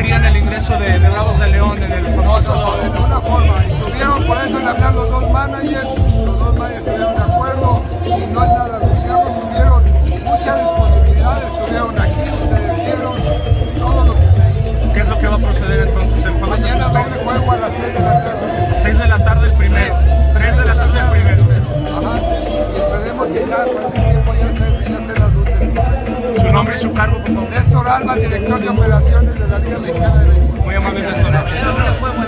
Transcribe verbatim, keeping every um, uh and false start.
querían el ingreso de, de Bravos de León en el famoso? No, de ninguna forma. Estuvieron, por eso le hablan los dos managers, los dos managers estuvieron de acuerdo y no es nada. Digamos, tuvieron mucha disponibilidad, estuvieron aquí, ustedes vieron todo lo que se hizo. ¿Qué es lo que va a proceder entonces? El juego Mañana doble juego a las seis de la tarde. seis de la tarde el primero. tres de la tarde el primero. Ajá. Y esperemos que ya por ese tiempo ya estén, ya estén las luces. Su nombre y su cargo, por favor. Néstor Alba, director de operaciones de la Liga Mexicana de Béisbol. Muy amable, Néstor.